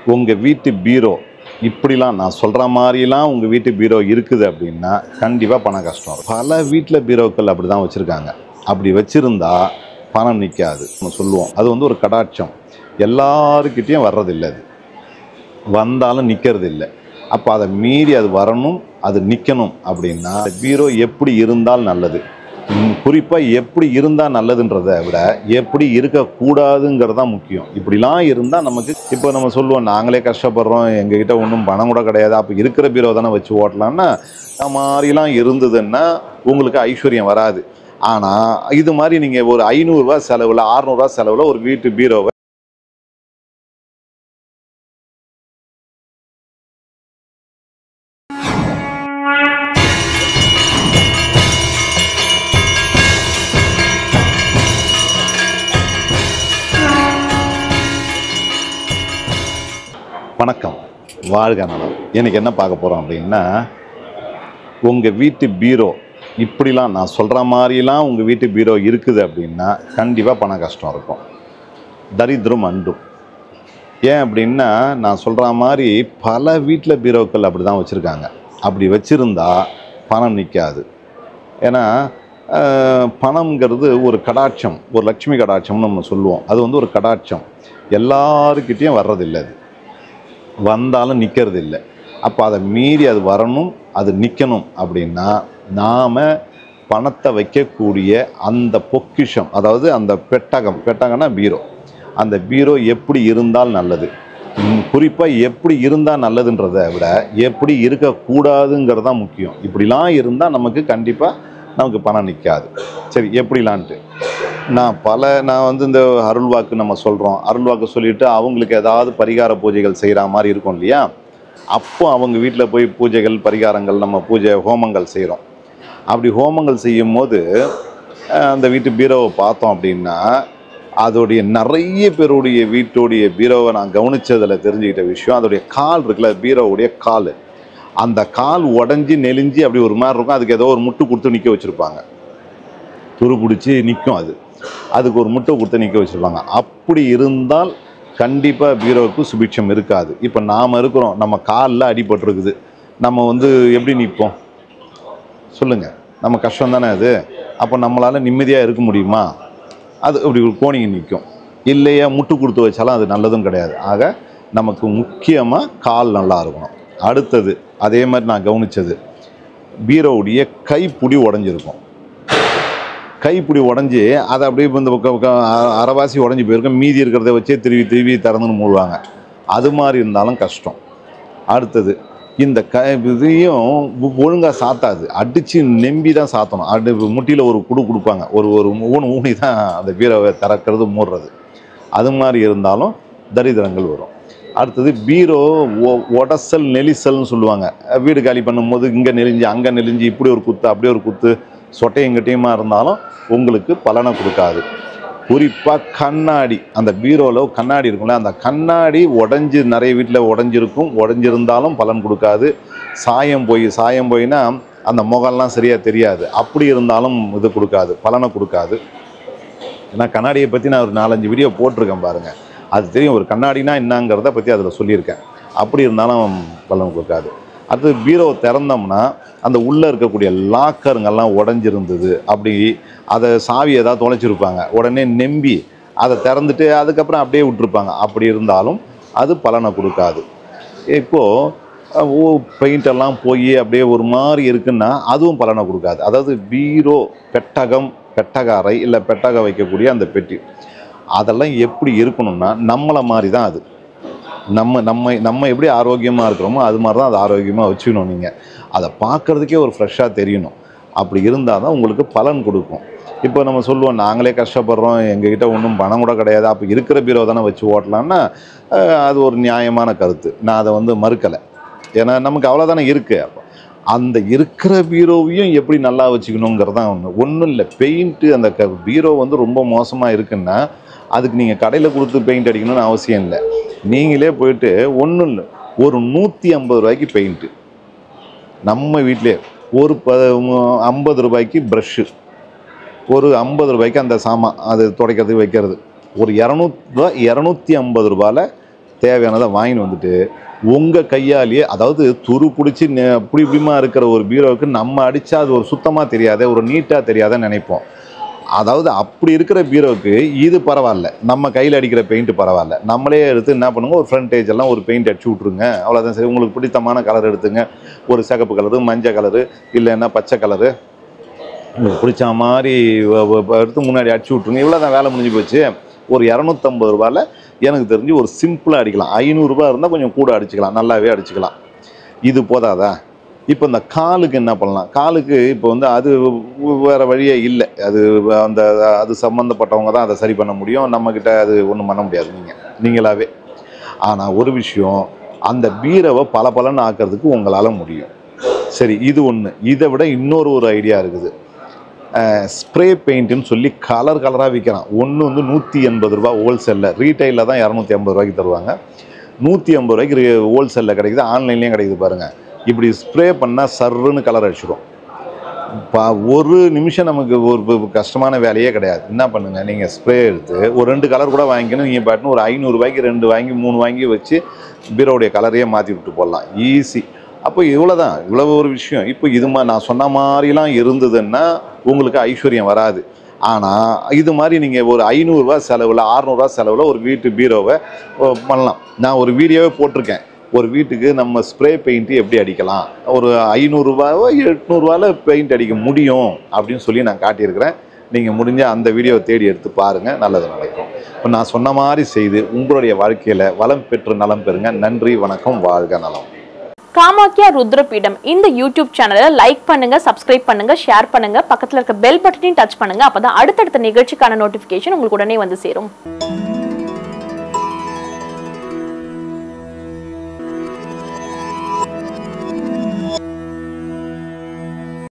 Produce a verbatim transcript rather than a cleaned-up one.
உங்கள் வீட்டு பீரோ இப்படிலாம் நான் சொல்கிற மாதிரிலாம் உங்கள் வீட்டு பீரோ இருக்குது அப்படின்னா கண்டிப்பாக பணம் கஷ்டம் இருக்கும். பல வீட்டில் பீரோக்கள் அப்படி தான் வச்சுருக்காங்க. அப்படி வச்சுருந்தா பணம் நிற்காது நம்ம சொல்லுவோம். அது வந்து ஒரு கடாட்சம், எல்லாருக்கிட்டேயும் வர்றதில்லை. அது வந்தாலும் நிற்கிறது இல்லை. அப்போ அதை மீறி அது வரணும், அது நிற்கணும் அப்படின்னா பீரோ எப்படி இருந்தால் நல்லது, குறிப்பாக எப்படி இருந்தால் நல்லதுன்றதை விட எப்படி இருக்கக்கூடாதுங்கிறது தான் முக்கியம். இப்படிலாம் இருந்தால் நமக்கு இப்போ நம்ம சொல்லுவோம், நாங்களே கஷ்டப்படுறோம், எங்ககிட்ட ஒன்றும் பணம் கூட கிடையாது, அப்போ இருக்கிற பீரோ தானே வச்சு ஓட்டலாம்னா மாதிரிலாம் இருந்ததுன்னா உங்களுக்கு ஐஸ்வர்யம் வராது. ஆனால் இது மாதிரி நீங்கள் ஒரு ஐநூறுரூவா செலவில் அறுநூறுவா செலவில் ஒரு வீட்டு பீரோவை வணக்கம், வாழ்க நலம். எனக்கு என்ன பார்க்க போகிறோம் அப்படின்னா, உங்கள் வீட்டு பீரோ இப்படிலாம் நான் சொல்கிற மாதிரிலாம் உங்கள் வீட்டு பீரோ இருக்குது அப்படின்னா கண்டிப்பாக பணம் கஷ்டம் இருக்கும், தரித்திரம் அண்டும். ஏன் அப்படின்னா, நான் சொல்கிற மாதிரி பல வீட்டில் பீரோக்கள் அப்படி தான் வச்சுருக்காங்க. அப்படி வச்சுருந்தா பணம் நிற்காது. ஏன்னா பணம்ங்கிறது ஒரு கடாட்சம், ஒரு லட்சுமி கடாட்சம்னு நம்ம சொல்லுவோம். அது வந்து ஒரு கடாட்சம், எல்லாருக்கிட்டேயும் வர்றதில்லை. அது வந்தாலும் நிற்கிறது இல்லை. அப்போ அதை மீறி அது வரணும், அது நிற்கணும் அப்படின்னா நாம் பணத்தை வைக்கக்கூடிய அந்த பொக்கிஷம், அதாவது அந்த பெட்டகம், பெட்டகம்னா பீரோ, அந்த பீரோ எப்படி இருந்தால் நல்லது, குறிப்பாக எப்படி இருந்தால் நல்லதுன்றதை விட எப்படி இருக்கக்கூடாதுங்கிறது தான் முக்கியம். இப்படிலாம் இருந்தால் நமக்கு கண்டிப்பாக நமக்கு பணம் நிற்காது. சரி, எப்படிலான்ட்டு நான் பல நான் வந்து இந்த அருள்வாக்கு நம்ம சொல்கிறோம். அருள்வாக்கு சொல்லிவிட்டு அவங்களுக்கு ஏதாவது பரிகார பூஜைகள் செய்கிற மாதிரி இருக்கும் இல்லையா? அப்போ அவங்க வீட்டில் போய் பூஜைகள் பரிகாரங்கள் நம்ம பூஜை ஹோமங்கள் செய்கிறோம். அப்படி ஹோமங்கள் செய்யும் போது அந்த வீட்டு பீரோவை பார்த்தோம் அப்படின்னா, அதோடைய நிறைய பேருடைய வீட்டுடைய பீரோவை நான் கவனித்ததில் தெரிஞ்சுக்கிட்ட விஷயம், அதோடைய கால் இருக்குல்ல, பீரோவுடைய கால், அந்த கால் உடஞ்சி நெளிஞ்சு அப்படி ஒரு மாதிரி இருக்கும். அதுக்கு ஏதோ ஒரு முட்டு கொடுத்து நிற்க வச்சுருப்பாங்க, துரு பிடிச்சி நிற்கும். அது அதுக்கு ஒரு முட்டை கொடுத்து நிற்க வச்சுருப்பாங்க. அப்படி இருந்தால் கண்டிப்பாக பீரோவுக்கு சுபிட்சம் இருக்காது. இப்போ நாம் இருக்கிறோம், நம்ம காலில் அடிபட்டுருக்குது, நம்ம வந்து எப்படி நிற்போம் சொல்லுங்கள்? நம்ம கஷ்டம் தானே அது. அப்போ நம்மளால் நிம்மதியாக இருக்க முடியுமா? அது அப்படி ஒரு கோணிங்க நிற்கும். இல்லையா முட்டு கொடுத்து வச்சாலும் அது நல்லதும் கிடையாது. ஆக நமக்கு முக்கியமாக கால் நல்லா இருக்கணும். அடுத்தது அதே மாதிரி நான் கவனித்தது, பீரோவுடைய கைப்பிடி உடஞ்சிருக்கும். கைப்பிடி உடஞ்சி அதை அப்படியே இந்த பக்கம் அரைவாசி உடஞ்சி போயிருக்கும், மீதி இருக்கிறத வச்சே திருவி திருவி திறந்துன்னு மூடுவாங்க. அது மாதிரி இருந்தாலும் கஷ்டம். அடுத்தது இந்த க இதையும் ஒழுங்காக சாத்தாது, அடித்து நெம்பி தான் சாத்தணும். அடி முட்டியில் ஒரு குடு கொடுப்பாங்க, ஒரு ஒரு ஊனு ஊனி தான் அந்த பீரோவை திறக்கிறது மூடுறது. அது மாதிரி இருந்தாலும் தரித்திரங்கள் வரும். அடுத்தது பீரோ உடசல் நெலிசல்னு சொல்லுவாங்க. வீடு காலி பண்ணும்போது இங்கே நெளிஞ்சு அங்கே நெளிஞ்சு இப்படி ஒரு குத்து அப்படி ஒரு குத்து சொட்டையங்கிட்டையுமா இருந்தாலும் உங்களுக்கு பலனை கொடுக்காது. குறிப்பாக கண்ணாடி, அந்த பீரோவில் கண்ணாடி இருக்கும்ல, அந்த கண்ணாடி உடஞ்சி நிறைய வீட்டில் உடஞ்சிருக்கும், உடஞ்சிருந்தாலும் பலன் கொடுக்காது. சாயம் போய் சாயம் போயினா அந்த முகம்லாம் சரியாக தெரியாது, அப்படி இருந்தாலும் இது கொடுக்காது, பலனை கொடுக்காது. ஏன்னா கண்ணாடியை பற்றி நான் ஒரு நாலஞ்சு வீடியோ போட்டிருக்கேன் பாருங்கள், அது தெரியும். ஒரு கண்ணாடினா என்னங்கிறத பற்றி அதில் சொல்லியிருக்கேன். அப்படி இருந்தாலும் பலன் கொடுக்காது. அது பீரோ திறந்தோம்னா அந்த உள்ளே இருக்கக்கூடிய லாக்கருங்கெல்லாம் உடஞ்சிருந்தது, அப்படி அதை சாவி ஏதாவது தொலைச்சிருப்பாங்க, உடனே நெம்பி அதை திறந்துட்டு அதுக்கப்புறம் அப்படியே விட்டுருப்பாங்க. அப்படி இருந்தாலும் அது பலனை கொடுக்காது. இப்போது ஓ பெயிண்டெல்லாம் போய் அப்படியே ஒரு மாதிரி இருக்குன்னா அதுவும் பலனை கொடுக்காது. அதாவது பீரோ பெட்டகம், பெட்டக அறை இல்லை பெட்டக வைக்கக்கூடிய அந்த பெட்டி, அதெல்லாம் எப்படி இருக்கணும்னா நம்மளை மாதிரி தான் அது. நம்ம நம்ம நம்ம எப்படி ஆரோக்கியமாக இருக்கிறோமோ அது மாதிரி தான் அதை ஆரோக்கியமாக வச்சுக்கணும். நீங்கள் அதை பார்க்குறதுக்கே ஒரு ஃப்ரெஷ்ஷாக தெரியணும். அப்படி இருந்தால் தான் உங்களுக்கு பலன் கொடுக்கும். இப்போ நம்ம சொல்லுவோம், நாங்களே கஷ்டப்படுறோம், எங்ககிட்ட ஒன்றும் பணம் கூட கிடையாது, அப்போ இருக்கிற பீரோ தானே வச்சு ஓட்டலான்னா அது ஒரு நியாயமான கருத்து. நான் அதை வந்து மறுக்கலை. ஏன்னா நமக்கு அவ்வளோதானே இருக்குது. அப்போ அந்த இருக்கிற பீரோவையும் எப்படி நல்லா வச்சுக்கணுங்கிறது தான் ஒன்று. ஒன்றும் இல்லை, பெயிண்ட்டு அந்த க பீரோ வந்து ரொம்ப மோசமாக இருக்குன்னா அதுக்கு நீங்கள் கடையில் கொடுத்து பெயிண்ட் அடிக்கணும்னு அவசியம் இல்லை. நீங்களே போயிட்டு ஒன்றும் இல்லை, ஒரு நூற்றி ஐம்பது ரூபாய்க்கு பெயிண்ட்டு, நம்ம வீட்டிலே ஒரு ப ஐம்பது ரூபாய்க்கு ப்ரஷ்ஷு, ஒரு ஐம்பது ரூபாய்க்கு அந்த சாமான் அது துடைக்கிறதுக்கு வைக்கிறது, ஒரு இரநூறுவா இரநூத்தி ஐம்பது ரூபாயில் தேவையானதை வாங்கிட்டு வந்துட்டு உங்கள் கையாலேயே, அதாவது துரு பிடிச்சி அப்படி இப்படிமா இருக்கிற ஒரு பீரோவுக்கு நம்ம அடித்தா அது ஒரு சுத்தமாக தெரியாத, ஒரு நீட்டாக தெரியாத நினைப்போம். அதாவது அப்படி இருக்கிற பீரோவுக்கு இது பரவாயில்ல, நம்ம கையில் அடிக்கிற பெயிண்ட் பரவாயில்ல, நம்மளே எடுத்து என்ன பண்ணுங்க, ஒரு ஃப்ரண்டேஜ் எல்லாம் ஒரு பெயிண்ட் அடிச்சு விட்ருங்க, அவ்வளோதான் சரி. உங்களுக்கு பிடித்தமான கலர் எடுத்துங்க, ஒரு சிகப்பு கலரு, மஞ்சள் கலரு, இல்லைன்னா பச்சை கலரு, உங்களுக்கு பிடிச்ச மாதிரி எடுத்து முன்னாடி அடிச்சு விட்ருங்க. இவ்வளோ தான், வேலை முடிஞ்சு போச்சு. ஒரு இரநூத்தம்பது ரூபாயில் எனக்கு தெரிஞ்சு ஒரு சிம்பிளாக அடிக்கலாம். ஐநூறுரூபா இருந்தால் கொஞ்சம் கூட அடிச்சுக்கலாம், நல்லாவே அடிச்சுக்கலாம். இது போதாதா? இப்போ இந்த காலுக்கு என்ன பண்ணலாம்? காலுக்கு இப்போ வந்து அது வேறு வழியே இல்லை, அது அந்த அது சம்மந்தப்பட்டவங்க தான் அதை சரி பண்ண முடியும், நம்மக்கிட்ட அது ஒன்றும் பண்ண முடியாது நீங்கள் நீங்களாவே. ஆனால் ஒரு விஷயம், அந்த பீரோவை பல பலன்னு ஆக்கிறதுக்கு உங்களால் முடியும். சரி, இது ஒன்று. இதை விட இன்னொரு ஒரு ஐடியா இருக்குது. ஸ்ப்ரே பெயிண்ட்டுன்னு சொல்லி கலர் கலராக விற்கிறான். ஒன்று வந்து நூற்றி எண்பது ரூபா ஹோல்சேலில், ரீட்டைலில் தான் இரநூத்தி ஐம்பது ரூபாய்க்கு தருவாங்க. நூற்றி ஐம்பது ரூபாய்க்கு ஹோல்சேலில் கிடைக்குது, ஆன்லைன்லேயும் கிடைக்குது பாருங்கள். இப்படி ஸ்ப்ரே பண்ணால் சர்ருன்னு கலர் அடிச்சிடும். இப்போ ஒரு நிமிஷம் நமக்கு ஒரு கஷ்டமான வேலையே கிடையாது. என்ன பண்ணுங்கள், நீங்கள் ஸ்ப்ரே எடுத்து ஒரு ரெண்டு கலர் கூட வாங்கிக்கணும். நீங்கள் பாட்டுன்னு ஒரு ஐநூறுரூவாய்க்கு ரெண்டு வாங்கி மூணு வாங்கி வச்சு பீரோடைய கலரையே மாற்றி விட்டு போடலாம், ஈஸி. அப்போ இவ்வளோ தான், இவ்வளோ ஒரு விஷயம். இப்போ இது மாதிரி நான் சொன்ன மாதிரிலாம் இருந்ததுன்னா உங்களுக்கு ஐஸ்வர்யம் வராது. ஆனால் இது மாதிரி நீங்கள் ஒரு ஐநூறுரூவா செலவில், அறநூறுவா செலவில் ஒரு வீட்டு பீரோவை பண்ணலாம். நான் ஒரு வீடியோவே போட்டிருக்கேன், ஒரு வீட்டுக்கு நம்ம ஸ்ப்ரே பெயிண்ட்டு எப்படி அடிக்கலாம், ஒரு ஐநூறுரூவாவோ எட்நூறுவாவில் பெயிண்ட் அடிக்க முடியும் அப்படின்னு சொல்லி நான் காட்டியிருக்கிறேன். நீங்கள் முடிஞ்ச அந்த வீடியோவை தேடி எடுத்து பாருங்கள், நல்லது நடக்கும். இப்போ நான் சொன்ன மாதிரி செய்து உங்களுடைய வாழ்க்கையில் வளம் பெற்று நலம் பெறுங்க. நன்றி, வணக்கம், வாழ்க நலம். காமாக்கியா ருத்ரபீடம் இந்த யூடியூப் சேனலை லைக் பண்ணுங்க, சப்ஸ்கிரைப் பண்ணுங்க, ஷேர் பண்ணுங்க, பக்கத்தில் இருக்க பெல் பட்டனையும் டச் பண்ணுங்க. அப்பதான் அடுத்தடுத்த நிகழ்ச்சிக்கான நோட்டிபிகேஷன் உங்களுக்கு உடனே வந்து சேரும்.